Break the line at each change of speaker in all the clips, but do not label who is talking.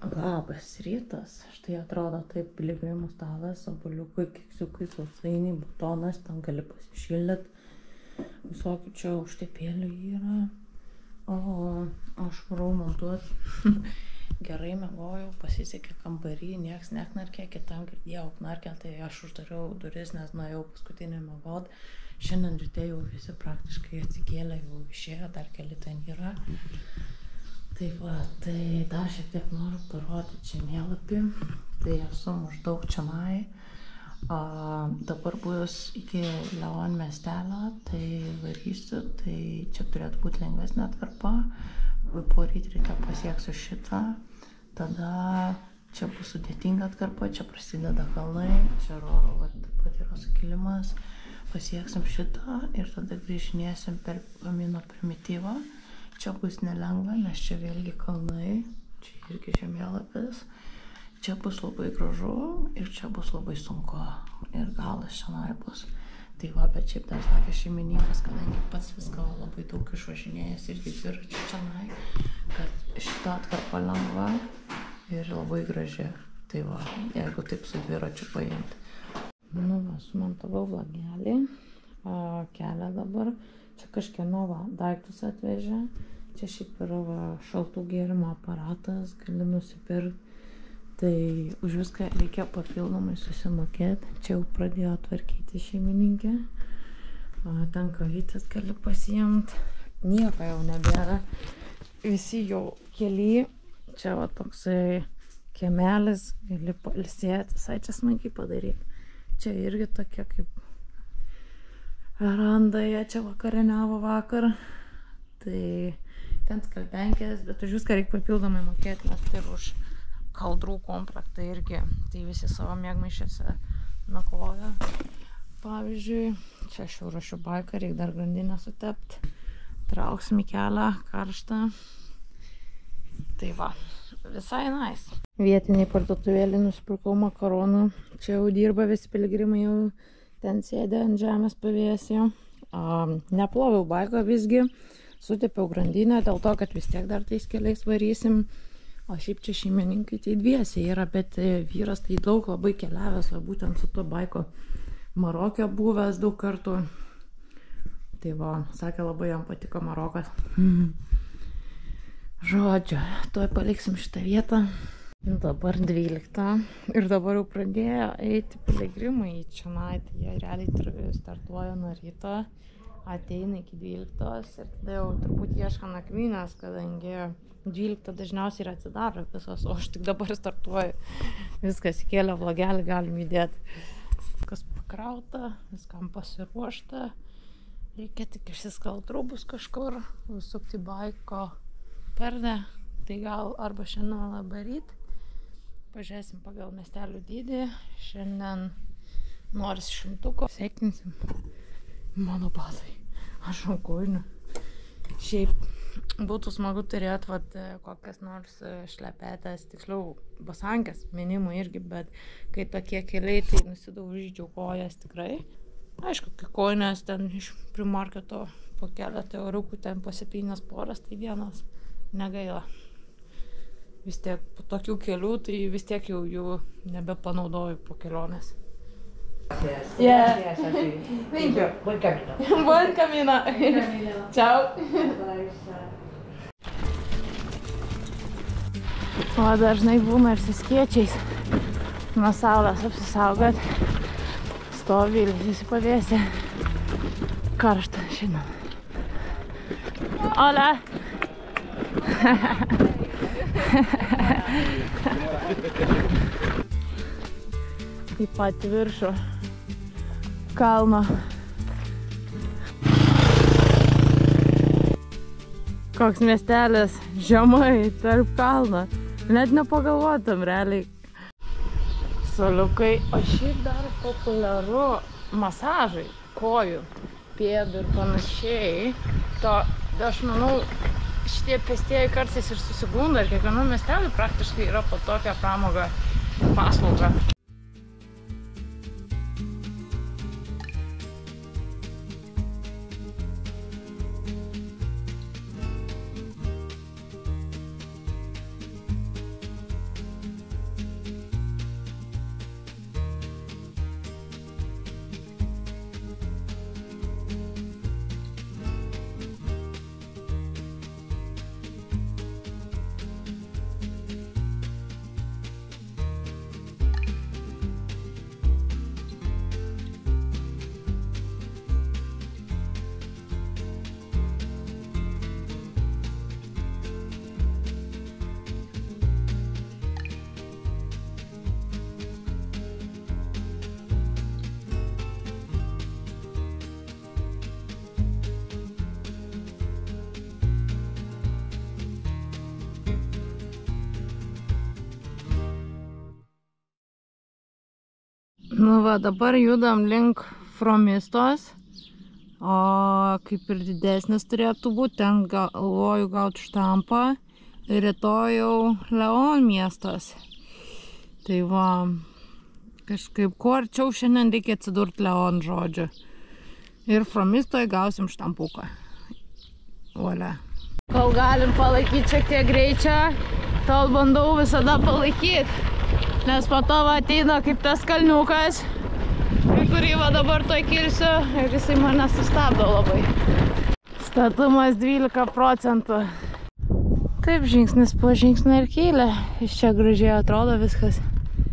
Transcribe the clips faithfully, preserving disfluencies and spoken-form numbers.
Labas rytas. Štai atrodo taip piligrimų stalas, obuoliukai, keksiukai, sausainiai, batonas, ten gali pasišildyti. Visokių čia užtepėlių yra. O aš varau montuoti. Gerai miegojau, pasisekė kambarį, nieks neknarkė, kitam girdėjau knarkę, tai aš uždariau duris, nes nuėjau paskutinį miegot. Šiandien ryte jau visi praktiškai atsikėlė, jau išėjo, dar keli ten yra. Tai va, tai dar šiek tiek noriu parodyti žemėlapį. Tai esu maždaug čionai. A, dabar bus iki Leon miestelio, tai varysiu, tai čia turėtų būti lengvesnė atkarpa. Po ryt ryte pasieksiu šitą. Tada čia bus sudėtinga atkarpa, čia prasideda kalnai, čia roro, va, taip pat yra sukilimas. Pasieksim šitą ir tada grįžinėsim per Amino primityvą. Čia bus nelengva, nes čia vėlgi kalnai, čia irgi žemėlapis. Čia bus labai gražu ir čia bus labai sunku. Ir galas šiandien bus. Tai va, bet šiaip dar sakė šeimininkas, kadangi pats viską labai daug išvažinėjęs irgi dviračių šiandien, kad šitą atkarpa lengva ir labai graži. Tai va, jeigu taip su dviračiu paimti. Nu va, sumontavau vlagelį, kelią dabar. Čia kažkieno va, daiktus atvežė. Čia šiaip yra va, šaltų gėrimo aparatas, gali nusipirkti. Tai už viską reikia papildomai susimokėti. Čia jau pradėjo tvarkyti šeimininkė. Ten kavytės gali pasiimti. Nieko jau nebėra. Visi jau kely. Čia va toksai kiemelis, gali pailsėti. Visai čia smagiai padaryti. Čia irgi tokia kaip veranda, jie čia vakarieniavo vakar. Tai ten skalbenkės, bet už viską reikia papildomai mokėti, nes tai ir už kaldrų kompraktą irgi. Tai visi savo miegmaišiuose nakvoja. Pavyzdžiui, čia aš jau rašiu baiką, reikia dar grandinę sutepti. Trauksim į kelią, karštą. Tai va, visai nice. Vietiniai parduotuvėlį nusipirkau makaronų. Čia jau dirba visi piligrimai, jau ten sėdė ant žemės pavėsio. Neploviau baiką visgi. Sutepiau grandinę dėl to, kad vis tiek dar tais keliais varysim. O šiaip čia šeimininkai tai dviesiai yra, bet vyras tai daug labai keliavęs, va, būtent su to baiko Maroke buvęs daug kartų. Tai va, sakė, labai jam patiko Marokas. Žodžiu, tuoj paliksim šitą vietą. Dabar dvylikta. Ir dabar jau pradėjo eiti piligrimai į čionai. Tai jie realiai startuoja nuo ryto, ateina iki dvyliktos ir tada jau turbūt ieško nakvynės, kadangi dvyliktą dažniausiai ir atsidaro visos, o aš tik dabar startuoju. Viskas įkėlė vlogelį, galim įdėti. Viskas pakrauta, viskam pasiruošta. Reikia tik išsiskalt rūbus kažkur, užsukti baiko perdę. Tai gal arba šiandien arba ryt. Pažiūrėsim pagal miestelių dydį. Šiandien noris šimtuko. Sėkminsim. Mano batai. Aš ant kojinių. Šiaip būtų smagu turėti vat, kokias nors šlepetės, tiksliau basankės minimų irgi, bet kai tokie keliai, tai nusidaužyčiau kojas tikrai. Aišku, kai kojinės ten iš primarketo po keletą euriukų, ten po septynias poras, tai vienas negaila. Vis tiek po tokių kelių, tai vis tiek jau jų nebepanaudoju po kelionės.
Gracias.
Yeah.
Gracias a ti.
Thank you.
Buen camino.
Buen camino.
Buen camino.
Ciao. O dažnai būna ir su skėčiais. Nuo saulės apsisaugot. Stovi ir visi pavėsė. Karšta šiandien. Hola. Į patį viršų kalno. Koks miestelis žemai tarp kalno. Net nepagalvotum realiai. Suoliukai. O šiaip dar populiaru masažai kojų, pėdų ir panašiai. To, aš manau, šitie pėstieji kartais ir susigunda ir kiekvienam miesteliui praktiškai yra po tokią pramogą paslaugą. Nu va, dabar judam link Fromistos, o kaip ir didesnis turėtų būti, ten galvoju gauti štampą, ir rytoj jau Leon miestas. Tai va, kažkaip kuo arčiau šiandien reikia atsidurti Leon žodžiu. Ir Fromistoj gausim štampuką. Volia. Kol galim palaikyti šiek tiek greičio, tol bandau visada palaikyti. Nes po to va ateina kaip tas kalniukas, į kurį va dabar toj kilsiu, ir jisai mane sustabdo labai. Statumas dvylika procentų. Taip, žingsnis po žingsnį ir kylė. Iš čia gražiai atrodo viskas.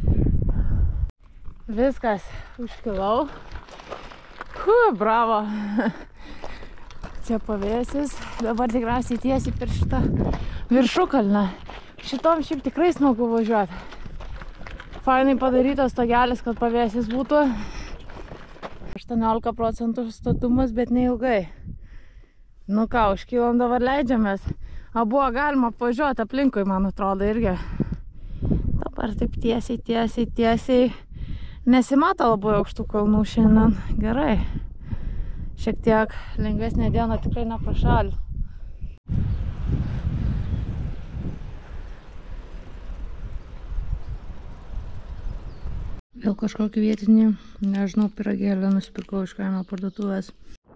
Viskas, užkilau. Hu, bravo. Čia pavėsis. Dabar tikriausiai tiesiai per šitą viršukalną. Šitom šiaip tikrai smagu važiuoti. Fainai padarytas stogelis, kad pavėsis būtų. aštuoniolika procentų statumas, bet neilgai. Nu ką, užkilom, dabar leidžiamės. O buvo galima apvažiuoti aplinkui, man atrodo, irgi. Dabar taip tiesiai, tiesiai, tiesiai. Nesimato labai aukštų kalnų šiandien. Gerai. Šiek tiek lengvesnė diena tikrai neprašalį. Vėl kažkokį vietinį, nežinau, pyragėlį nusipirkau iš kaimo parduotuvės.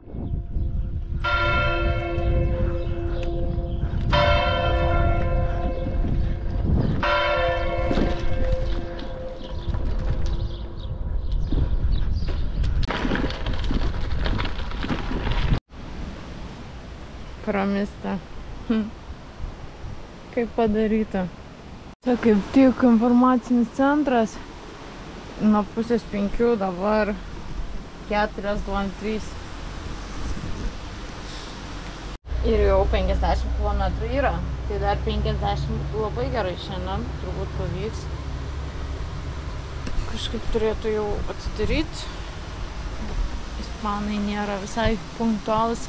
Fromistos. Hm. Kaip padaryta. Tai kaip tik informacinis centras. Nuo pusės penkių dabar keturios dvidešimt trys. Ir jau penkiasdešimt kilometrų yra. Tai dar penkiasdešimt labai gerai šiandien. Turbūt pavyks. Kažkaip turėtų jau atsidaryti. Ispanai nėra visai punktualus.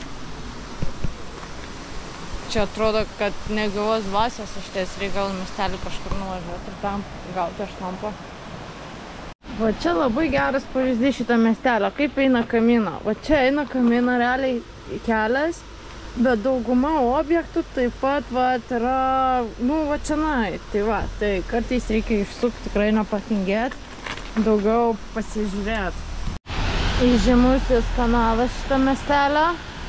Čia atrodo, kad negavos dvasios iš ties reikalų miestelį kažkur nuvažiuoti ir tam gauti štampą. Va čia labai geras pavyzdys šitą miestelio, kaip eina Camino. Va čia eina Camino realiai kelias, bet dauguma objektų taip pat va yra, nu va čionai. Tai va, tai kartais reikia išsukti, tikrai nepatingėti, daugiau pasižiūrėti. Įžymusis kanalas šitą miestelio.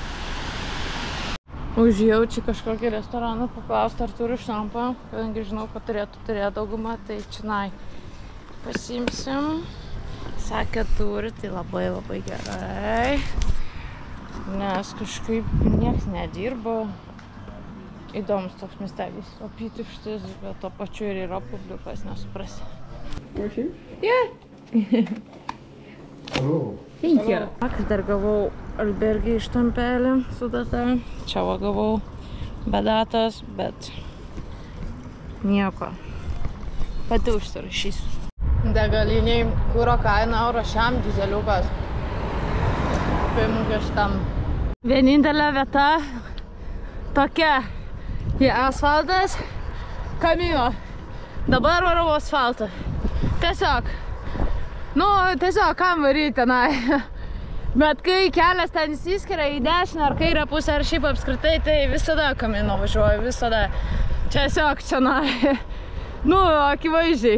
Užėjau čia kažkokį restoraną paklausti, ar turiu štampą, kadangi žinau, kad turėtų turėti daugumą, tai čionai pasiimsim. Sakė, turi, tai labai labai gerai. Nes kažkaip nieks nedirba. Įdomus toks miestelis, apytuštis, bet to pačiu ir yra publikos, nesuprasi.
Worship?
Yeah.
Hello.
Thank you. Vakar dar gavau albergį štampelį su data. Čia va gavau be datos, bet nieko. Pati užsirašysiu. Degaliniai kuro kaina euro šiam dizeliukas. Paimukė šitam. Vienintelė vieta tokia. Į asfaltas, Camino. Dabar varau asfaltą. Tiesiog. Nu, tiesiog kam varyti tenai. Bet kai kelias ten įsiskiria į dešinę ar kairę pusę ar šiaip apskritai, tai visada Camino važiuoju, visada. Tiesiog čionai. Nu, akivaizdžiai.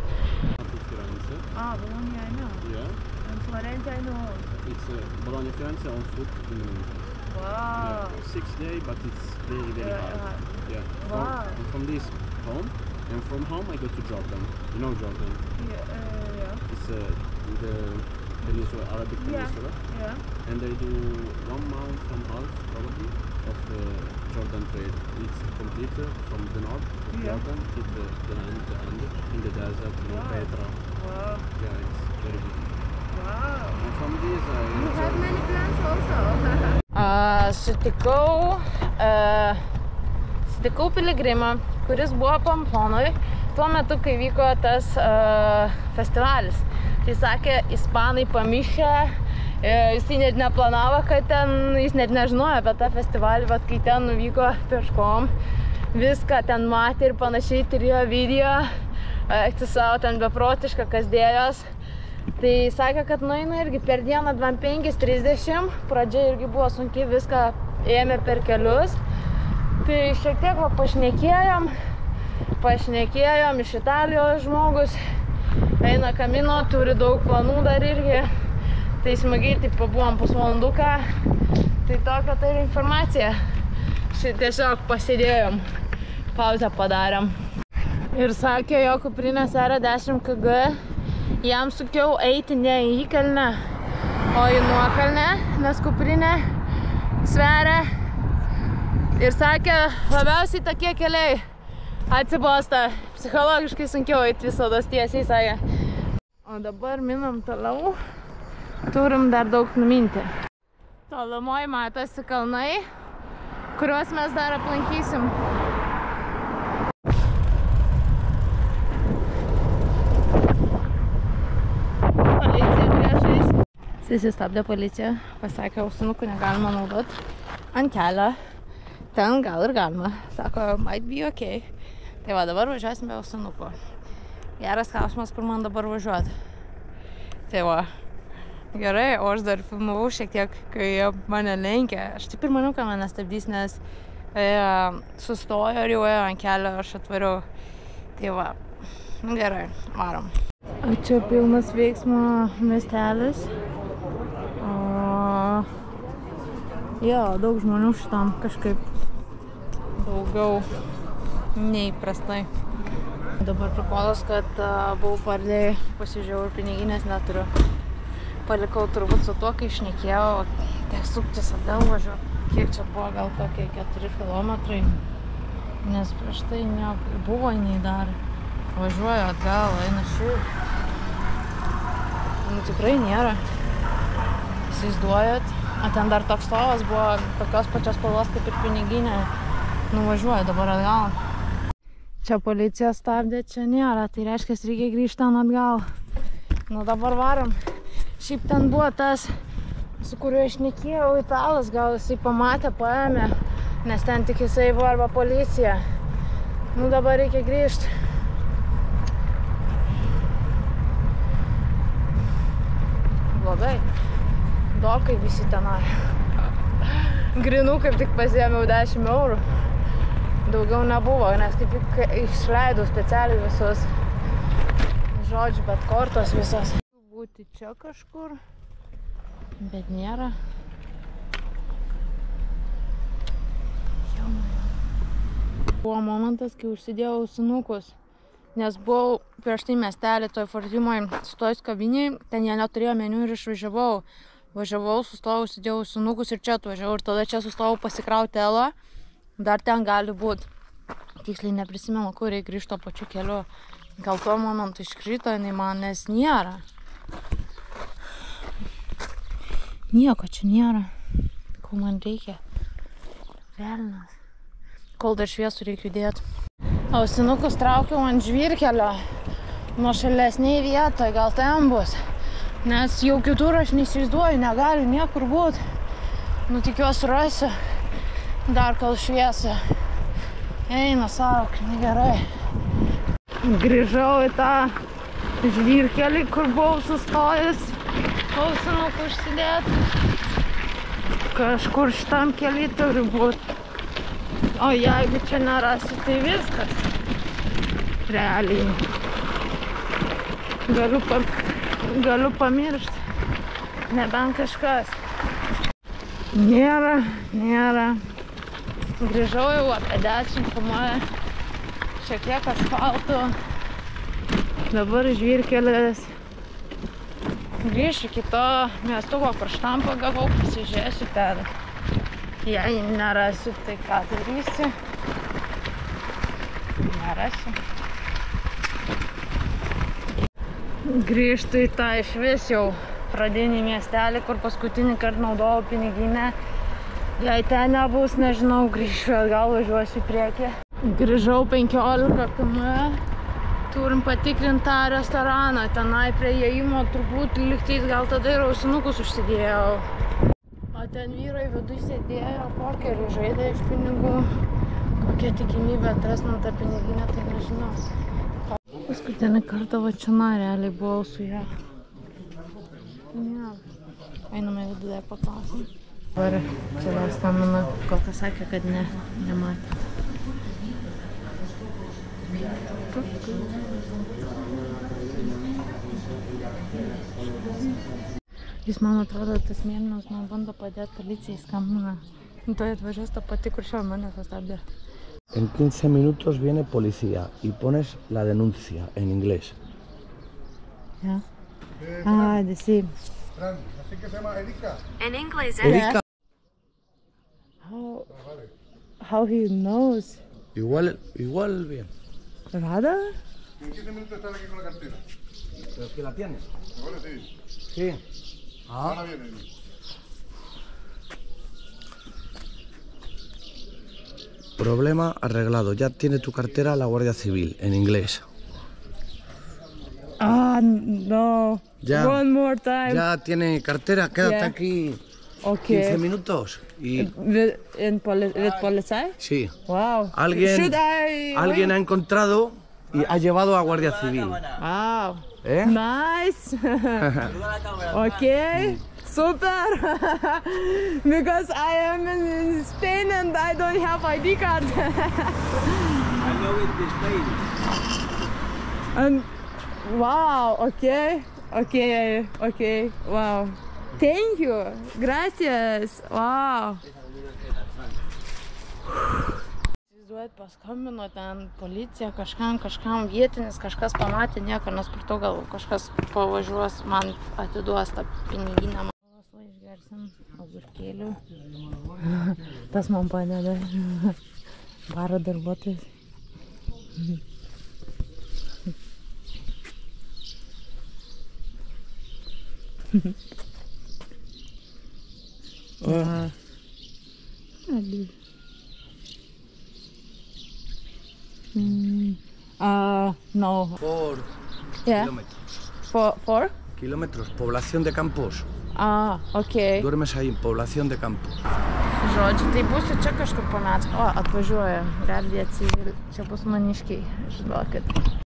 Ah, Bologna, I know.
Yeah.
And Florence, I know.
It's uh, Bologna Firenze on foot in
Wow.
yeah, six days, but it's very very
Yeah,
hard.
yeah.
Yeah.
Wow.
From, from this home, and from home I go to Jordan. You know Jordan?
Yeah, uh, yeah.
It's uh, the peninsula, Arabic
Yeah.
peninsula,
Yeah.
and they do one month and a half probably of uh, Jordan trade. It's completed from the north of
Yeah.
Jordan to the, the end, the end in the desert, in
Wow.
Petra.
Wow.
Yeah, it's very beautiful.
Wow.
And from this, I
You have
enjoy-
many plans also.
A, sutikau, a, sutikau piligrimą, kuris buvo Pamplonoj tuo metu, kai vyko tas a, festivalis. Tai sakė, ispanai pamišę, e, jisai net neplanavo, kad ten, jis net nežinojo apie tą festivalį, bet kai ten nuvyko peškom, viską ten matė ir panašiai turėjo video, eikti savo ten beprotišką, kas dėjos.
Tai sakė, kad nueina irgi per dieną dvidešimt penki trisdešimt, pradžia irgi buvo sunkiai, viską ėmė per kelius. Tai šiek tiek va, pašnekėjom, pašnekėjom, iš Italijos žmogus, eina Kamino, turi daug planų dar irgi. Tai smagiai, taip pabuvom pusvalanduką, tai tokia tai informacija. Šit tiesiog pasėdėjom, pauzę padarėm. Ir sakė, jo kuprinė sveria dešimt kilogramų. Jam sukiau eiti ne į įkalnę, o į nuokalnę, nes kuprinė sveria. Ir sakė, labiausiai tokie keliai atsibosta. Psichologiškai sunkiau eiti visados tiesiai, sakė. O dabar minam toliau. Turim dar daug numinti. Tolumoj matosi kalnai, kuriuos mes dar aplankysim. Susistabdė policija, pasakė, ausinukų negalima naudot ant kelio. Ten gal ir galima. Sako, might be okay. Tai va, dabar važiuosim be ausinukų. Geras klausimas, kur man dabar važiuoti. Tai va, gerai, o aš dar filmavau šiek tiek, kai mane lenkė. Aš taip ir maniau, kad mane stabdys, nes e, sustojo ir jau ėjo ant kelio, aš atvariau. Tai va, gerai, varom. O čia pilnas veiksmo miestelis. Jo, daug žmonių šitam kažkaip daugiau neįprastai. Dabar prikolas, kad uh, buvau pardėjai, pasižiūrėjau ir piniginės neturiu. Palikau turbūt su tuo, kai šnekėjau, tek suktis atgal važiuoti. Kiek čia buvo, gal kokie keturi kilometrai. Nes prieš tai nebuvo nei dar. Važiuoju atgal, eina šiaip. Nu tikrai nėra. Įsivaizduojat. O ten dar toks stovas buvo tokios pačios spalvos kaip ir piniginė. Nuvažiuoju dabar atgal. Čia policija stabdė, čia nėra. Tai reiškia, reikia grįžti ten atgal. Nu dabar varom. Šiaip ten buvo tas, su kuriuo aš šnekėjau, italas. Gal jisai pamatė, paėmė. Nes ten tik jisai buvo arba policija. Nu dabar reikia grįžti. Blogai. Dokai visi tenai. Grinų kaip tik pasiėmiau dešimt eurų. Daugiau nebuvo, nes kaip tik išleidau specialiai visus. Žodžiu, bet kortos visos. Būti čia kažkur, bet nėra. Buvo momentas, kai užsidėjau ausinukus. Nes buvau prieš tai miestelį toj Fortimoj sustojus kavinėj, ten jie neturėjo meniu ir išvažiavau. Važiavau, sustojau, užsidėjau ausinukus ir čia atvažiavau. Ir tada čia sustojau pasikrauti Elą. Dar ten gali būt. Tiksliai neprisimenu, kur reikia grįžti to pačiu keliu. Gal tuo momentu iškrito jinai man, nes nėra. Nieko čia nėra. Ko man reikia. Velnas. Kol dar šviesų reikia judėti. Ausinukus traukiau ant žvyrkelio. Nuo šalesnėj vietoj, gal ten bus. Nes jau kitur aš neįsivaizduoju, negali niekur būti. Nu tikiuosi rasiu. Dar kol šviesa. Eina savo, gerai. Grįžau į tą žvyrkelį, kur buvau sustojęs. Ausinukų užsidėti. Kažkur šitam kely turi būti. O jeigu čia nerasiu, tai viskas. Realiai. Galiu, pa, galiu pamiršti. Nebent kažkas. Nėra, nėra. Grįžau jau apie dešimt kilometrų. Šiek tiek asfaltų. Dabar žvyrkelis. Grįšiu iki to miestuko, kur štampą gavau, pasižiūrėsiu ten. Jei nerasiu, tai ką darysiu? Nerasiu. Grįžtu į tą išvis jau pradinį miestelį, kur paskutinį kartą naudojau piniginę. Jei ten nebus, nežinau, grįšiu atgal, važiuosiu į priekį. Grįžau penkiolika kilometrų. Turim patikrinti tą restoraną. Tenai prie įėjimo turbūt lygtais gal tada ir ausinukus užsidėjau. O ten vyrai viduj sėdėjo, pokerį žaidė iš pinigų. Kokia tikimybė atras man tą piniginę, tai nežinau. Paskutinį kartą va čionai realiai buvau su ją. Ne. Einame viduje paklausim. Dabar čia dar skambina, kol kas sakė, kad ne, nematė. Jis, man atrodo, tas mėlynas man bando padėti policijai, skambina. To atvažiuos ta pati, kur šiandien mane sustabdė.
En quince minutos viene policía y pones la denuncia en inglés.
Yeah. Ah, the same.
Así que se llama Erika.
In English,
Erika.
How, how he knows?
Igual, igual bien.
¿Rada?
En quince minutos estás aquí con la cartera.
¿Pero que la tienes?
Ahora sí.
Sí.
Ahora
Ah.
viene.
Problema arreglado. Ya tiene tu cartera la Guardia Civil en inglés.
Ah, no.
Ya.
One more time.
Ya tiene cartera. Quédate
Yeah.
aquí
Okay.
quince minutos. Y
With, in poli with policía?
sí.
Wow.
Alguien,
Should I
alguien ha
wait?
encontrado y ha llevado a Guardia Civil.
Wow.
¿Eh?
Nice. Okay. Super. Because I am in Spain and I don't have I D card.
I know it is Spain.
And wow. Okay. Okay. Okay. Wow. Thank you. Gracias. Wow. Įsivaizduojat, paskambino ten policija, kažkam, kažkam vietinis, kažkas pamatė nieko, nes per to gal kažkas pavažiuos, man atiduos tą piniginę. Malasla išgersim agurkėlių. Tas man padeda. Baro darbuotojas.
Ah.
Ali. Mm. Uh, no.
Por
Yeah.
kilómetros.
For, for?
Kilómetros. Población de Campos.
Ah, ok.
Duermes ahí en Población de Campos.
Žodžiu, tai būsiu čia kažkur pamet. O, atvažiuoja. Guardia Civil. Čia bus maniškiai. Žinokit.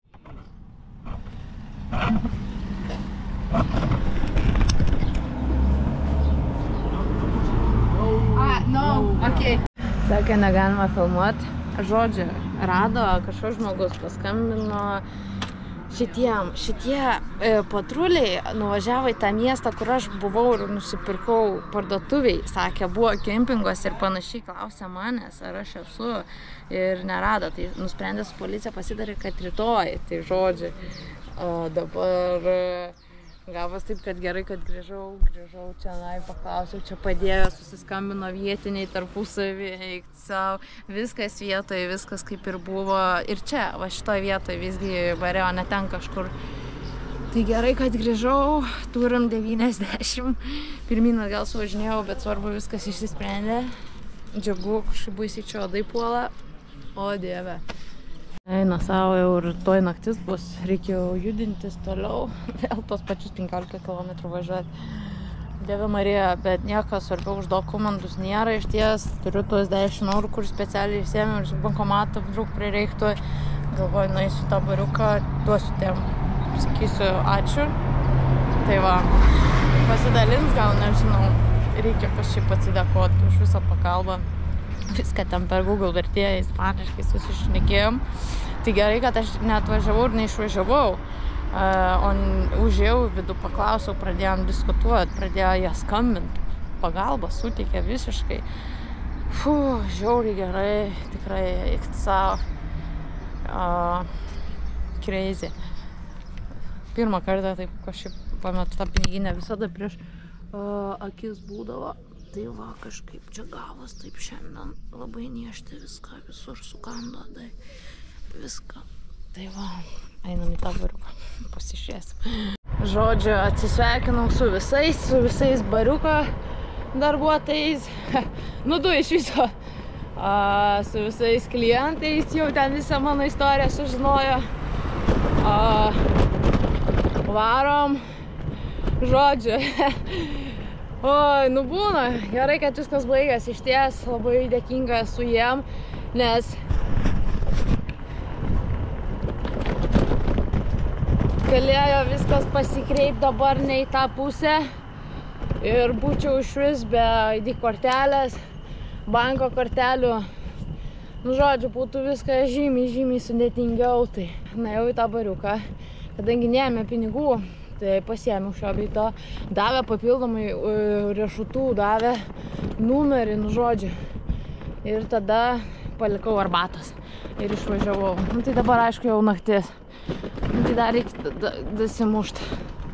Ah, no. Ok. Sakė, negalima filmuoti. Žodžiu, rado kažkoks žmogus, paskambino šitiem. Šitie e, patruliai nuvažiavo į tą miestą, kur aš buvau ir nusipirkau parduotuviai. Sakė, buvo kempinguose ir panašiai, klausė manęs, ar aš esu ir nerado. Tai nusprendė su policija pasidarė, kad rytoj. Tai žodžiu, o dabar gavos taip, kad gerai, kad grįžau, grįžau čia, na, paklausiau, čia padėjo, susiskambino vietiniai tarpusavį, eikti savo, viskas vietoje, viskas kaip ir buvo. Ir čia, va šitoje vietoje visgi varėjo, ne ten kažkur. Tai gerai, kad grįžau, turim devyniasdešimt. Pirmyn atgal suvažinėjau, bet svarbu viskas išsisprendė. Džiugu, kažkaip baisiai čia odai puola. O dieve. Eina savo, jau rytoj naktis bus, reikėjo judintis toliau, vėl tos pačius penkiolika kilometrų važiuoti. Dieve Marija, bet nieko svarbiau už dokumentus nėra, iš ties turiu tuos dešimt eurų, kur specialiai išsėmiau ir bankomatą vdruk prireiktų. Galvoju, nueisiu tą bariuką, duosiu tiem, sakysiu ačiū. Tai va, pasidalins gal, nežinau, reikia kažkaip atsidėkoti už visą pagalbą. Viską ten per Google vertėją, ispaniškai susišnekėjom. Tai gerai, kad aš neatvažiavau ir neišvažiavau. O užėjau vidų, paklausiau, pradėjom diskutuoti, pradėjo ją skambinti. Pagalbą suteikė visiškai. Fū, žiauriai gerai, tikrai eikti savo. Uh, crazy. Pirmą kartą taip kažkaip pametu tą piniginę, visada prieš uh, akis būdavo. Tai va, kažkaip čia gavos, taip šiandien labai niešti viską, visur sukando, tai viską. Tai va, einam į tą bariuką, pasižiūrėsim. Žodžiu, atsisveikinau su visais, su visais bariuko darbuotojais. Nu, du iš viso. A, su visais klientais, jau ten visą mano istoriją sužinojo. A, varom. Žodžiu. Oi, nu būna. Gerai, kad viskas baigės. Iš ties labai dėkinga esu jiem, nes galėjo viskas pasikreipti dabar ne į tą pusę ir būčiau iš vis be I D kortelės, banko kortelių. Nu, žodžiu, būtų viskas žymiai, žymiai sudėtingiau. Tai nuėjau į tą bariuką, kadangi neėmė pinigų, tai pasiėmiau šio bei to. Davė papildomai riešutų, davė numerį, nu, žodžiu. Ir tada palikau arbatos ir išvažiavau. Nu, tai dabar, aišku, jau naktis. Nu, tai dar reikia dasimušti.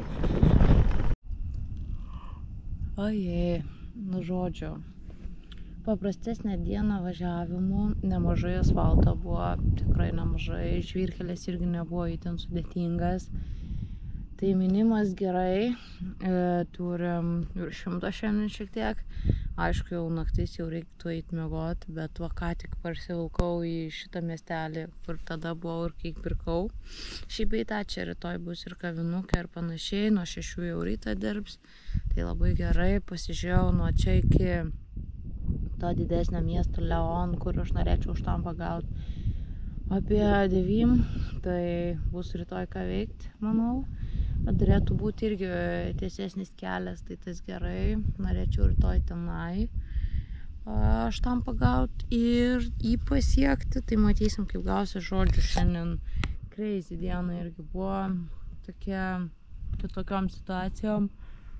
Ojei, nu, žodžiu. Paprastesnė diena važiavimų, nemažai asfalto buvo, tikrai nemažai. Žvyrkelis irgi nebuvo itin sudėtingas. Tai minimas gerai, e, turim ir šimtą šiandien šiek tiek. Aišku, jau naktis jau reiktų eiti miegoti, bet va ką tik parsivilkau į šitą miestelį, kur tada buvau ir kai pirkau. Šį bei tą čia rytoj bus ir kavinukė ir panašiai, nuo šešių jau rytą dirbs. Tai labai gerai, pasižiūrėjau nuo čia iki to didesnio miesto Leon, kur aš norėčiau už tam pagauti. Apie devym, tai bus rytoj ką veikti, manau. Bet turėtų būti irgi tiesesnis kelias, tai tas gerai. Norėčiau rytoj tenai aš tam pagauti ir jį pasiekti. Tai matysim, kaip gausi, žodžiu. Šiandien crazy diena irgi buvo tokia, kitokiom situacijom.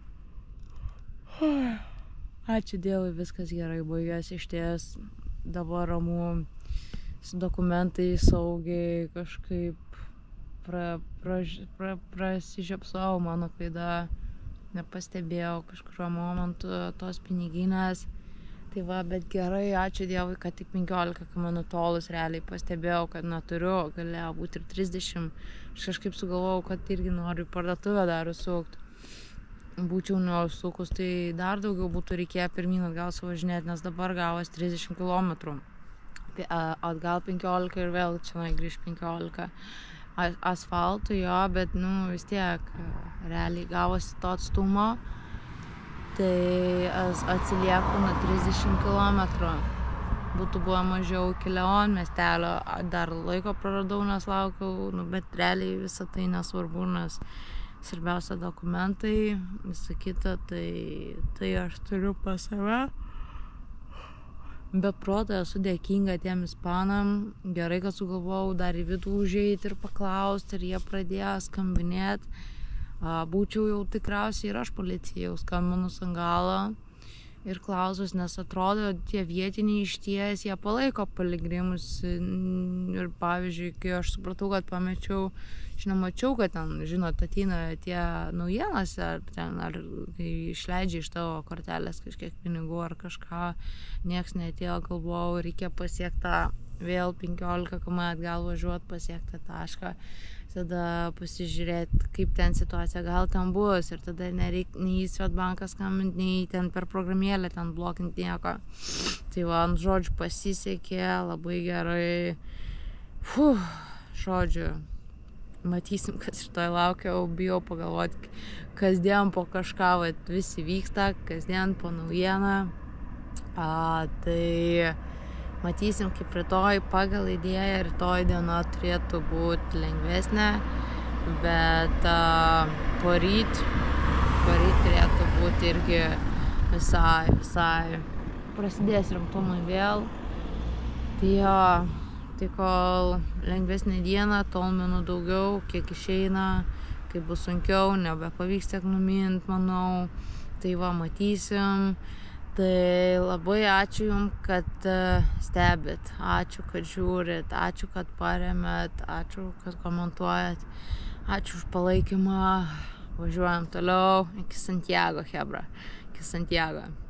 Ačiū Dievui, viskas gerai baigėsi, išties dabar ramu, su dokumentai saugiai, kažkaip pra, pra, pra, prasižiopsau mano klaida, nepastebėjau kažkurio momentu tos piniginės. Tai va, bet gerai, ačiū Dievui, kad tik penkiolika kilometrų nutolus realiai pastebėjau, kad neturiu, galėjo būti ir trisdešimt. Aš kažkaip sugalvojau, kad irgi noriu į parduotuvę dar užsukti. Būčiau neužsukus, tai dar daugiau būtų reikėję pirmyn atgal suvažinėti, nes dabar gavos trisdešimt kilometrų. Atgal penkiolika ir vėl čia grįž penkiolika. Asfaltų jo, bet nu vis tiek realiai gavosi to atstumo. Tai atsilieku nuo trisdešimt kilometrų. Būtų buvo mažiau iki Leon miestelio, dar laiko praradau, nes laukiau, nu, bet realiai visą tai nesvarbu, nes svarbiausia dokumentai, visą kitą, tai, tai aš turiu pas save. Bet proto esu dėkinga tiem ispanam, gerai, kad sugalvojau dar į vidų užeiti ir paklausti, ir jie pradėjo skambinėti. Būčiau jau tikriausiai ir aš policijai jau skambinus ant galo ir klausus, nes atrodo tie vietiniai išties, jie palaiko piligrimus. Ir pavyzdžiui, kai aš supratau, kad pamečiau, žinoma, mačiau, kad ten, žinot, ateina tie naujienas, ar ten, ar kai išleidžia iš tavo kortelės kažkiek pinigų ar kažką, nieks neatėjo, galvojau, reikia pasiekti tą vėl penkiolika kilometrų atgal važiuoti, pasiekti tą tašką. Tada pasižiūrėti, kaip ten situacija, gal ten bus, ir tada nereik nei į Svetbanką skambinti, nei ten per programėlę ten blokinti nieko. Tai va, ant žodžių pasisekė, labai gerai. Fuh, žodžiu, matysim, kas rytoj laukia, bijau pagalvoti, kasdien po kažką, va, visi vyksta, kasdien po naujieną. A, tai matysim, kaip rytoj pagal idėją, rytoj diena turėtų būti lengvesnė, bet uh, poryt, poryt turėtų būti irgi visai, visai prasidės rimtumai vėl. Tai jo, tai kol lengvesnė diena, tol minų daugiau, kiek išeina, kai bus sunkiau, nebepavyks tiek numint, manau. Tai va, matysim. Tai labai ačiū Jums, kad stebit, ačiū, kad žiūrit, ačiū, kad paremėt, ačiū, kad komentuojat, ačiū už palaikymą. Važiuojam toliau iki Santiago, hebra, iki Santiago.